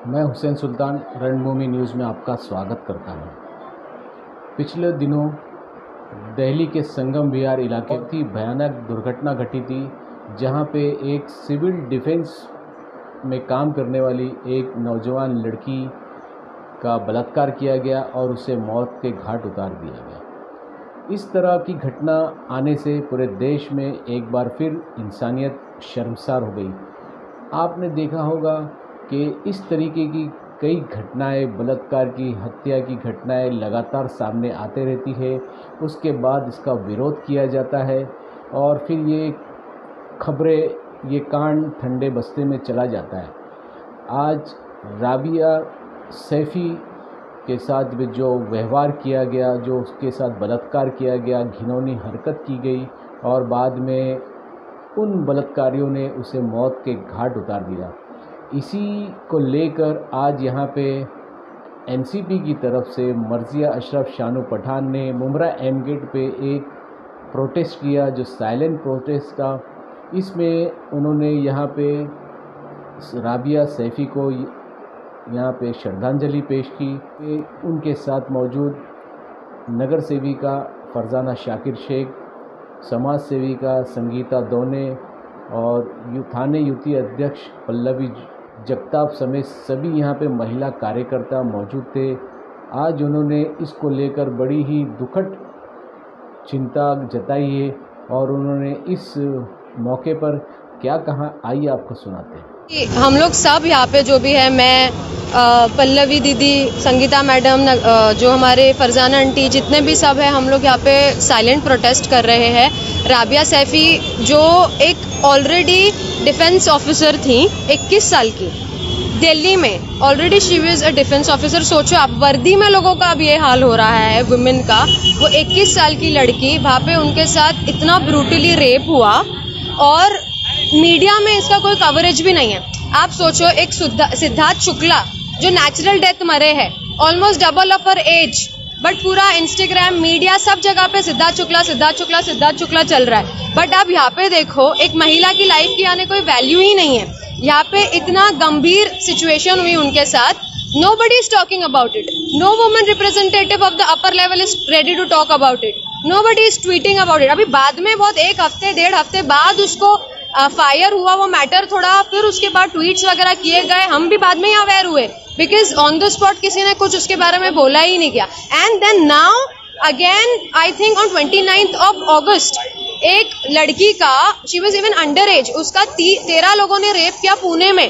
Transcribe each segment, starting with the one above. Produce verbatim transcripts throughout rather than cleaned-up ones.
मैं हुसैन सुल्तान रणभूमि न्यूज़ में आपका स्वागत करता हूं। पिछले दिनों दिल्ली के संगम विहार इलाके की भयानक दुर्घटना घटी थी, जहां पे एक सिविल डिफेंस में काम करने वाली एक नौजवान लड़की का बलात्कार किया गया और उसे मौत के घाट उतार दिया गया। इस तरह की घटना आने से पूरे देश में एक बार फिर इंसानियत शर्मसार हो गई। आपने देखा होगा कि इस तरीके की कई घटनाएं, बलात्कार की, हत्या की घटनाएं लगातार सामने आते रहती है। उसके बाद इसका विरोध किया जाता है और फिर ये खबरें, ये कांड ठंडे बस्ते में चला जाता है। आज राबिया सैफ़ी के साथ भी जो व्यवहार किया गया, जो उसके साथ बलात्कार किया गया, घिनौनी हरकत की गई और बाद में उन बलात्कारियों ने उसे मौत के घाट उतार दिया। इसी को लेकर आज यहाँ पे एनसीपी की तरफ से मर्जिया अशरफ शानू पठान ने मुमरा एम गेट पे एक प्रोटेस्ट किया, जो साइलेंट प्रोटेस्ट था। इसमें उन्होंने यहाँ पे राबिया सैफ़ी को यहाँ पे श्रद्धांजलि पेश की। उनके साथ मौजूद नगर सेविका फरजाना शाकिर शेख, समाज सेविका संगीता दोने और यू थाने युति अध्यक्ष पल्लवी जगताप समेत सभी यहाँ पे महिला कार्यकर्ता मौजूद थे। आज उन्होंने इसको लेकर बड़ी ही दुखद चिंता जताई है और उन्होंने इस मौके पर क्या कहा, आइए आपको सुनाते हैं। हम लोग सब यहाँ पे जो भी है, मैं पल्लवी दीदी, संगीता मैडम, जो हमारे फरजाना आंटी, जितने भी सब है, हम लोग यहाँ पे साइलेंट प्रोटेस्ट कर रहे हैं। राबिया सैफ़ी जो एक ऑलरेडी डिफेंस ऑफिसर थी, इक्कीस साल की, दिल्ली में already she was a defence officer. सोचो आप, वर्दी में लोगों का अब ये हाल हो रहा है वुमेन का। वो इक्कीस साल की लड़की, वहाँ पे उनके साथ इतना ब्रूटली रेप हुआ और मीडिया में इसका कोई कवरेज भी नहीं है। आप सोचो, एक सिद्धार्थ शुक्ला जो नेचुरल डेथ मरे हैं, almost double of her age, but पूरा इंस्टाग्राम, मीडिया, सब जगह पे सिद्धार्थ शुक्ला सिद्धार्थ शुक्ला सिद्धार्थ शुक्ला चल रहा है। बट अब यहाँ पे देखो, एक महिला की लाइफ की आने कोई वैल्यू ही नहीं है। यहाँ पे इतना गंभीर सिचुएशन हुई उनके साथ, nobody is talking about it. No woman representative of the upper level is ready to talk about it. Nobody is tweeting about it. अभी बाद में, बहुत एक हफ्ते डेढ़ हफ्ते बाद उसको फायर हुआ वो मैटर थोड़ा, फिर उसके बाद ट्वीट्स वगैरह किए गए, हम भी बाद में ही अवेयर हुए, बिकॉज ऑन द स्पॉट किसी ने कुछ उसके बारे में बोला ही नहीं किया। And then now again, I think on twenty ninth of August, एक लड़की का, she was even under age, उसका तेरह लोगों ने रेप किया पुणे में।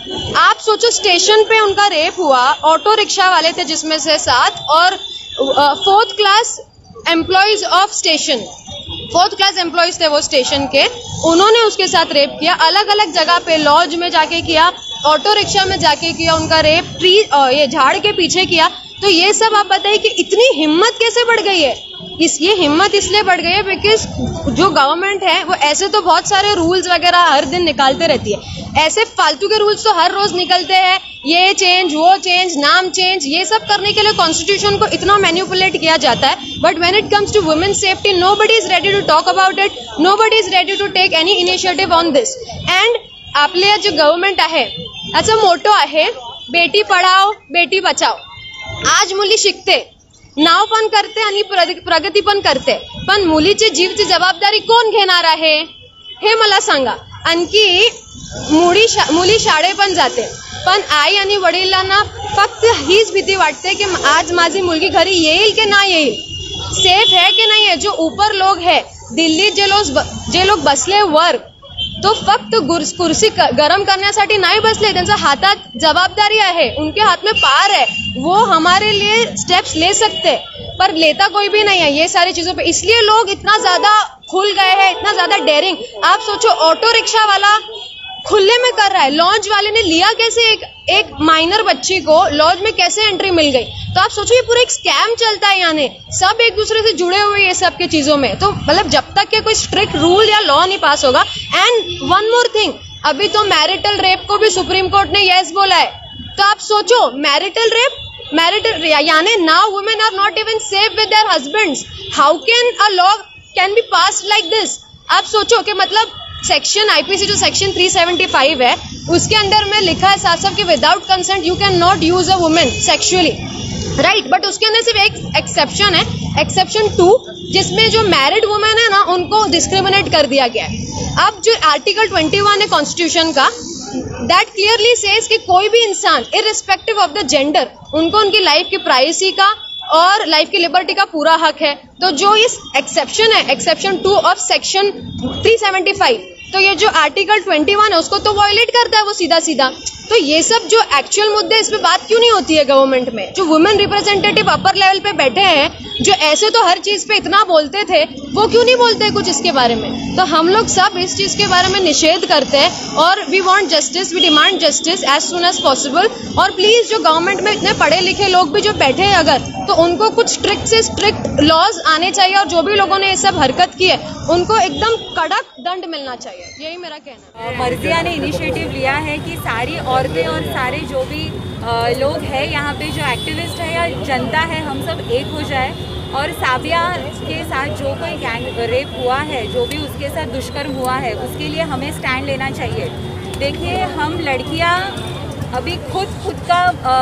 आप सोचो, स्टेशन पे उनका रेप हुआ, ऑटो रिक्शा वाले थे जिसमें से सात, और fourth class employees of station, fourth class employees थे वो स्टेशन के, उन्होंने उसके साथ रेप किया। अलग अलग जगह पे, लॉज में जाके किया, ऑटो रिक्शा में जाके किया उनका रेप, ट्री ये झाड़ के पीछे किया। तो ये सब आप बताइए कि इतनी हिम्मत कैसे बढ़ गई है। इस ये हिम्मत इसलिए बढ़ गई है बिकॉज जो गवर्नमेंट है वो ऐसे तो बहुत सारे रूल्स वगैरह हर दिन निकालते रहती है। ऐसे फालतू के रूल्स तो हर रोज निकलते हैं, ये चेंज, वो चेंज, नाम चेंज, ये सब करने के लिए कॉन्स्टिट्यूशन को इतना मैनिपुलेट किया जाता है। But when it comes to women safety, nobody is ready to talk about it, nobody is ready to take any initiative on this. And आपल्या जो गव्हर्नमेंट आहे, याचा मोटो आहे बेटी पढाओ बेटी बचाओ। आज मुली शिकते, नाव पण करते आणि प्रगती पण करते, पण मुलीची जीवची जबाबदारी कोण घेणार आहे हे मला सांगा। आणखी मुली शा, मुली शाळेत पण जाते, पण आई आणि वडिलांना फक्त हीच भीती वाटते की आज माझी मुलगी घरी येईल की नाही येईल, सेफ है की नाही है। जो ऊपर लोग है दिल्ली, जे लोग जे लोग बसले वर, तो फक्त कुर्सी गरम करण्यासाठी नाही बसले, त्यांच्या हातात जबाबदारी आहे, उनके हाथ में पार है, वो हमारे लिए स्टेप्स ले सकते, पर लेता कोई भी नहीं है ये सारी चीजों पे। इसलिए लोग इतना ज्यादा खुल गए हैं, इतना ज्यादा डेयरिंग। आप सोचो, ऑटो रिक्शा वाला खुले में कर रहा है, लॉज वाले ने लिया कैसे एक एक माइनर बच्ची को, लॉज में कैसे एंट्री मिल गई। तो आप सोचो, ये पूरा एक स्कैम चलता है, यानी सब एक दूसरे से जुड़े हुए ये सब के चीजों में। तो मतलब जब तक के कोई स्ट्रिक्ट रूल या लॉ नहीं पास होगा। एंड वन मोर थिंग, अभी तो मैरिटल रेप को भी सुप्रीम कोर्ट ने यस बोला है। तो आप सोचो, मैरिटल रेप, मैरिटल यानी now women are not even safe with their husbands. How can a law can be passed like this. आप सोचो कि मतलब सेक्शन आईपीसी जो सेक्शन तीन सौ पचहत्तर है, उसके अंदर में लिखा है साफ साफ कि without consent you can not use a women sexually, right. But उसके अंदर सिर्फ एक एक्सेप्शन है, एक्सेप्शन टू, जिसमें जो मैरिड वुमेन है ना उनको डिस्क्रिमिनेट कर दिया गया है। अब जो आर्टिकल ट्वेंटी वन है कॉन्स्टिट्यूशन का, दैट क्लियरली सेज कि कोई भी इंसान इररिस्पेक्टिव ऑफ द जेंडर, उनको उनकी लाइफ की प्राइवेसी का और लाइफ की लिबर्टी का पूरा हक है। तो जो इस एक्सेप्शन है, exception two of section three seventy five, तो ये जो आर्टिकल ट्वेंटी वन है उसको तो वायलेट करता है वो सीधा सीधा। तो ये सब जो एक्चुअल मुद्दे, इस पे बात क्यों नहीं होती है गवर्नमेंट में? जो वुमेन रिप्रेजेंटेटिव अपर लेवल पे बैठे हैं, जो ऐसे तो हर चीज पे इतना बोलते थे, वो क्यों नहीं बोलते कुछ इसके बारे में? तो हम लोग सब इस चीज के बारे में निषेध करते हैं और we want justice, we demand justice as soon as possible. और प्लीज जो गवर्नमेंट में इतने पढ़े लिखे लोग भी जो बैठे हैं अगर, तो उनको कुछ स्ट्रिक्ट से स्ट्रिक्ट लॉज आने चाहिए और जो भी लोगों ने ये सब हरकत की है उनको एकदम कड़क दंड मिलना चाहिए, यही मेरा कहना है। मर्जिया ने इनिशिएटिव लिया है कि सारी औरतें और सारे जो भी लोग हैं यहाँ पे, जो एक्टिविस्ट है या जनता है, हम सब एक हो जाए और साबिया के साथ जो कोई गैंग रेप हुआ है, जो भी उसके साथ दुष्कर्म हुआ है, उसके लिए हमें स्टैंड लेना चाहिए। देखिए, हम लड़कियाँ अभी खुद खुद का आ,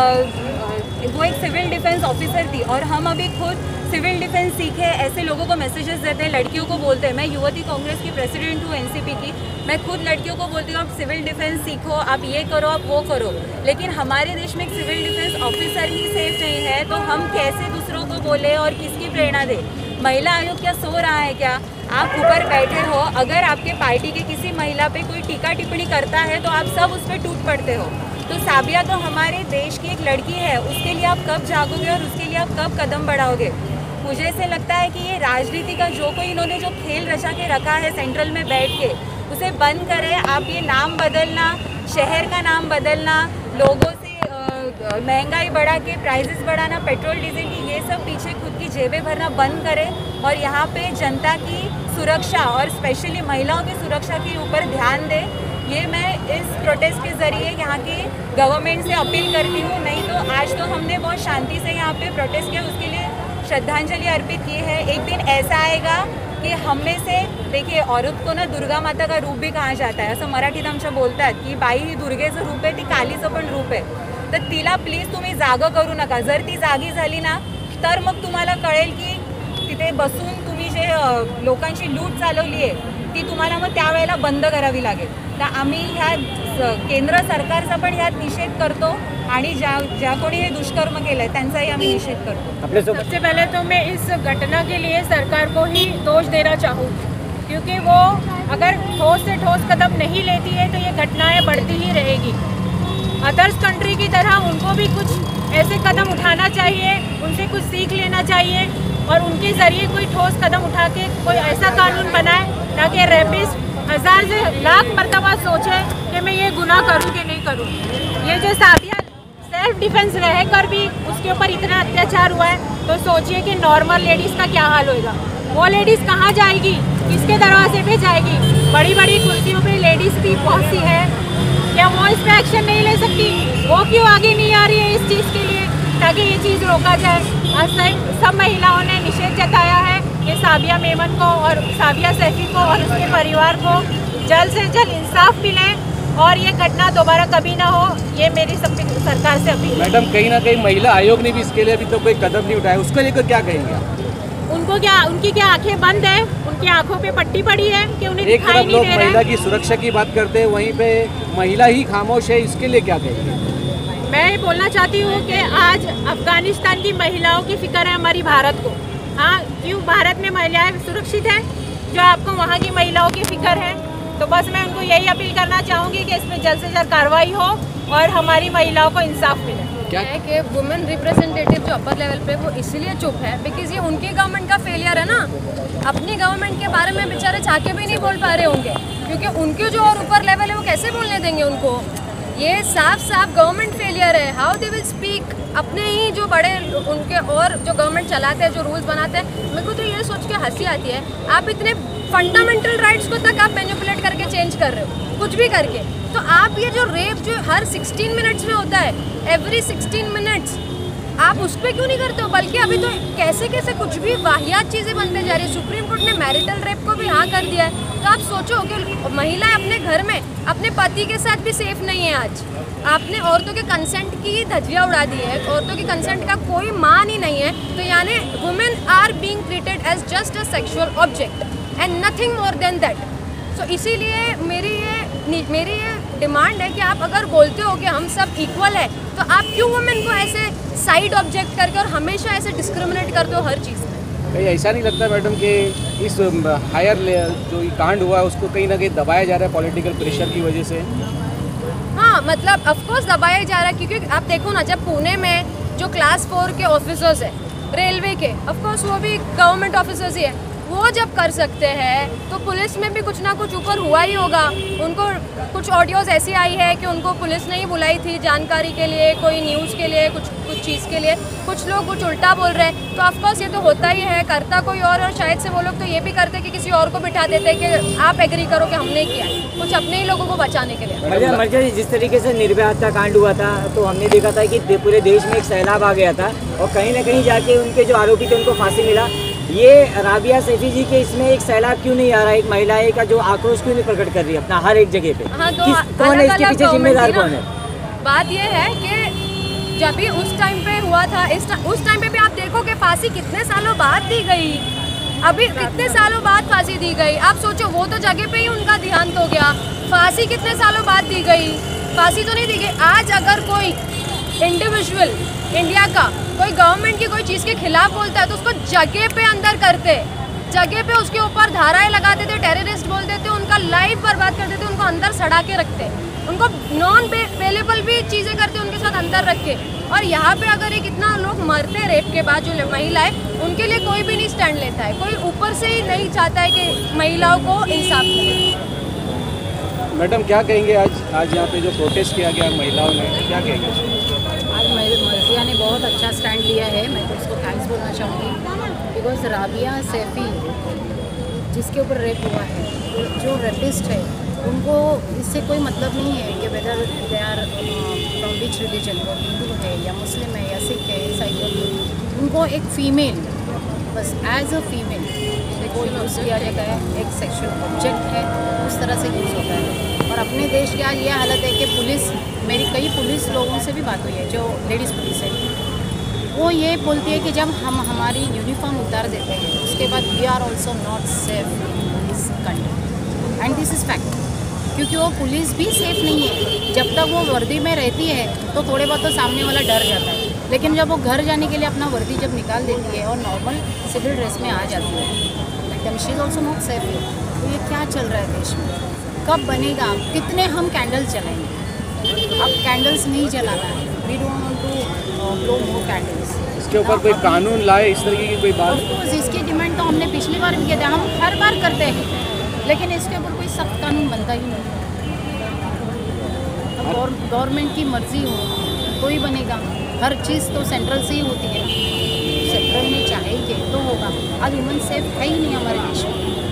वो एक सिविल डिफेंस ऑफिसर थी और हम अभी खुद सिविल डिफेंस सीखे, ऐसे लोगों को मैसेजेस देते हैं, लड़कियों को बोलते हैं। मैं युवती कांग्रेस की प्रेसिडेंट हूँ एनसीपी की, मैं खुद लड़कियों को बोलती हूँ आप सिविल डिफेंस सीखो, आप ये करो, आप वो करो। लेकिन हमारे देश में एक सिविल डिफेंस ऑफिसर ही सेफ नहीं है, तो हम कैसे दूसरों को बोले और किसकी प्रेरणा दे? महिला आयोग क्या सो रहा है क्या? आप ऊपर बैठे हो, अगर आपके पार्टी के किसी महिला पे कोई टीका टिप्पणी करता है तो आप सब उस पर टूट पड़ते हो। तो साबिया तो हमारे देश की एक लड़की है, उसके लिए आप कब जागोगे और उसके लिए आप कब कदम बढ़ाओगे? मुझे ऐसे लगता है कि ये राजनीति का जो कोई इन्होंने जो खेल रचा के रखा है सेंट्रल में बैठ के, उसे बंद करें। आप ये नाम बदलना, शहर का नाम बदलना, लोगों से महंगाई बढ़ा के प्राइसेस बढ़ाना, पेट्रोल डीजल की, ये सब पीछे खुद की जेबें भरना बंद करें और यहाँ पे जनता की सुरक्षा और स्पेशली महिलाओं की सुरक्षा के ऊपर ध्यान दें। ये मैं इस प्रोटेस्ट के ज़रिए यहाँ की गवर्नमेंट से अपील करती हूँ। नहीं तो आज तो हमने बहुत शांति से यहाँ पे प्रोटेस्ट किया, उसके लिए श्रद्धांजलि अर्पित की है। एक दिन ऐसा आएगा की हम में से, देखिए, औरत को ना दुर्गा माता का रूप भी कहा जाता है, असं मराठीत आमच्या बोलतात की बाई ही दुर्गेचं रूप आहे, ती कालीचं पण रूप आहे। तर तिला प्लीज तुम्ही जागं करू नका। जर ती जागी झाली ना तर मग तुम्हाला कळेल की तिथे बसून तुम्ही जे लोकांची लूट चालवली आहे ती तुम्हाला मग त्यावेळेला बंद करावी लागेल। तर आम्ही ह्या केंद्र सरकारचा पण ह्यात निषेध करतो आणि ज्या ज्या कोणी हे दुष्कर्म केलंय त्यांचाही आम्ही निषेध करतो। सबसे पहले तो मैं इस घटना के लिए सरकार को ही दोष देना चाहूँगी, क्योंकि वो अगर ठोस से ठोस कदम नहीं लेती है तो ये घटनाएं बढ़ती ही रहेगी। अदर्स कंट्री की तरह उनको भी कुछ ऐसे कदम उठाना चाहिए, उनसे कुछ सीख लेना चाहिए और उनके ज़रिए कोई ठोस कदम उठा के कोई ऐसा कानून बनाए ताकि रेपिस्ट हज़ार से लाख मरतबा सोचे कि मैं ये गुनाह करूं कि नहीं करूं। ये जो साबिया सेल्फ डिफेंस रहकर भी उसके ऊपर इतना अत्याचार हुआ है, तो सोचिए कि नॉर्मल लेडीज़ का क्या हाल होएगा। वो लेडीज़ कहाँ जाएगी, किसके दरवाजे पे जाएगी? बड़ी बड़ी कुर्सियों पे लेडीज़ भी बहुत सी है, क्या वो इस पर एक्शन नहीं ले सकती? वो क्यों आगे नहीं आ रही है इस चीज़ के लिए ताकि ये चीज़ रोका जाए? आज सब महिलाओं ने निषेध जताया है कि साबिया मेमन को और साबिया सैफी को और उसके परिवार को जल्द से जल्द इंसाफ मिले और ये घटना दोबारा कभी ना हो, ये मेरी सब सरकार से अपील है। मैडम, कहीं ना कहीं महिला आयोग ने भी इसके लिए अभी तो कोई कदम नहीं उठाया, उसको लेकर क्या कहेंगे? उनको क्या, उनकी क्या आंखें बंद है? उनकी आंखों पे पट्टी पड़ी है कि उन्हें एक दिखाई तरफ नहीं लोग दे रहा है? महिला की सुरक्षा की बात करते हैं, वहीं पे महिला ही खामोश है, इसके लिए क्या कहेंगे? मैं ये बोलना चाहती हूँ कि आज अफगानिस्तान की महिलाओं की फिक्र है हमारी भारत को। हाँ, क्यों भारत में महिलाएं सुरक्षित हैं? जो आपको वहाँ की महिलाओं की फिक्र है, तो बस मैं उनको यही अपील करना चाहूँगी कि इसमें जल्द से जल्द कार्रवाई हो और हमारी महिलाओं को इंसाफ मिले। क्या है कि वुमेन रिप्रेजेंटेटिव जो अपर लेवल पे, वो इसलिए चुप है बिकॉज ये उनकी गवर्नमेंट का फेलियर है ना। अपनी गवर्नमेंट के बारे में बेचारे चाके भी नहीं बोल पा रहे होंगे, क्योंकि उनके जो और ऊपर लेवल है वो कैसे बोलने देंगे उनको? ये साफ साफ गवर्नमेंट फेलियर है। How they will speak? अपने ही जो बड़े उनके और जो गवर्नमेंट चलाते हैं, जो रूल्स बनाते हैं, मेरे को तो ये सोच के हंसी आती है, आप इतने फंडामेंटल राइट्स को तक आप मैनिपुलेट करके चेंज कर रहे हो, कुछ भी करके। तो आप ये जो रेप जो हर सिक्सटीन मिनट्स में होता है, एवरी सिक्सटीन मिनट्स आप उस पर क्यों नहीं करते हो? बल्कि अभी तो कैसे कैसे कुछ भी वाहियात चीज़ें बनते जा रही है। सुप्रीम कोर्ट ने मैरिटल रेप को भी हाँ कर दिया है। तो आप सोचो कि महिलाएं अपने घर में अपने पति के साथ भी सेफ नहीं है। आज आपने औरतों के कंसेंट की धज्जियाँ उड़ा दी है, औरतों के कंसेंट का कोई मान ही नहीं है। तो यानी women are being treated as just a sexual object and nothing more than that. So इसीलिए मेरी ये मेरी ये डिमांड है कि आप अगर बोलते हो कि हम सब इक्वल है, तो आप क्यों वुमेन को ऐसे साइड ऑब्जेक्ट करके और हमेशा ऐसे डिस्क्रिमिनेट करते हो हर चीज़ में? कहीं ऐसा नहीं लगता मैडम कि इस हायर जो ये कांड हुआ है उसको कहीं ना कहीं दबाया जा रहा है पॉलिटिकल प्रेशर की वजह से? हाँ, मतलब ऑफकोर्स दबाया जा रहा है, क्योंकि आप देखो ना, जब पुणे में जो क्लास फोर के ऑफिसर्स है रेलवे के, ऑफकोर्स वो भी गवर्नमेंट ऑफिसर्स ही है, वो जब कर सकते हैं तो पुलिस में भी कुछ ना कुछ ऊपर हुआ ही होगा। उनको कुछ ऑडियोज ऐसी आई है कि उनको पुलिस ने ही बुलाई थी जानकारी के लिए, कोई न्यूज़ के लिए, कुछ कुछ चीज़ के लिए। कुछ लोग कुछ उल्टा बोल रहे हैं, तो ऑफकोर्स ये तो होता ही है। करता कोई और और शायद से वो लोग तो ये भी करते कि किसी और को बिठा देते कि आप एग्री करो कि हमने किया है, कुछ अपने ही लोगों को बचाने के लिए। मर्जा जी, जिस तरीके से निर्भया हत्याकांड हुआ था तो हमने देखा था कि पूरे देश में एक सैलाब आ गया था और कहीं ना कहीं जाके उनके जो आरोपी थे उनको फांसी मिला। ये राबिया सैफी जी के इसमें एक सैलाब क्यों नहीं आ रहा है? एक महिला का जो आक्रोश क्यों नहीं प्रकट कर रही है अपना हर एक जगह पे? हाँ, तो किस, कौन है इसके पीछे जिम्मेदार कौन है? बात ये है कि जब भी उस टाइम पे हुआ था, इस टा, उस टाइम पे भी आप देखो कि फांसी कितने सालों बाद दी गई। अभी कितने सालों बाद फांसी दी गई। आप सोचो, वो तो जगह पे ही उनका देहांत हो गया, फांसी कितने सालों बाद दी गई? फांसी तो नहीं दी गई। आज अगर कोई इंडिविजुअल इंडिया का कोई गवर्नमेंट की कोई चीज़ के खिलाफ बोलता है तो उसको जगह पे अंदर करते, जगह पे उसके ऊपर धाराएं लगा देते, टेररिस्ट बोल देते, उनका लाइफ बर्बाद कर देते, उनको अंदर सड़ा के रखते, उनको नॉन पेलेबल भी चीज़ें करते, उनके साथ अंदर रख के। और यहाँ पे अगर ये कितना लोग मरते रेप के बाद, जो महिलाएं, उनके लिए कोई भी नहीं स्टैंड लेता है। कोई ऊपर से ही नहीं चाहता है कि महिलाओं को इंसाफ मिले। मैडम क्या कहेंगे आज आज यहाँ पे जो प्रोटेस्ट किया गया महिलाओं ने, क्या कहेंगे? आज मर्जिया ने बहुत अच्छा स्टैंड लिया है, मैं तो उसको थैंक्स बोलना चाहूँगी। बिकॉज राबिया सैफी जिसके ऊपर रेप हुआ है, जो रेपिस्ट है, उनको इससे कोई मतलब नहीं है कि whether they are from which religion, वो हिंदू है या मुस्लिम है या सिख है, ईसाई है। उनको एक फ़ीमेल, बस एज अ फीमेल को यूज़ किया जाता है, एक सेक्सुअल ऑब्जेक्ट है, उस तरह से यूज़ होता है। और अपने देश की आज ये हालत है कि पुलिस, मेरी कई पुलिस लोगों से भी बात हुई है जो लेडीज़ पुलिस है, वो ये बोलती है कि जब हम हमारी यूनिफॉर्म उतार देते हैं उसके बाद we are also not safe in this country and this is fact. क्योंकि वो पुलिस भी सेफ नहीं है। जब तक वो वर्दी में रहती है तो थोड़े बहुत तो सामने वाला डर जाता है, लेकिन जब वो घर जाने के लिए अपना वर्दी जब निकाल देती है और नॉर्मल सिविल ड्रेस में आ जाती है, एकदम she is also not safe. तो ये क्या चल रहा है देश में? कब बनेगा? कितने हम कैंडल्स जलाएंगे? अब कैंडल्स नहीं जलाना है, we don't want to blow more candles. इसके ऊपर कोई कानून लाए, इस तरीके की कोई बात? ऑफकोर्स इसकी डिमांड तो हमने पिछली बार भी किया था, हम हर बार करते हैं, लेकिन इसके ऊपर कोई सख्त कानून बनता ही नहीं। अब गवर्नमेंट की मर्जी हो तो ही बनेगा। हर चीज़ तो सेंट्रल से ही होती है, सेंट्रल में चाहेंगे तो होगा। आज वुमेन सेफ है ही नहीं हमारे देश में।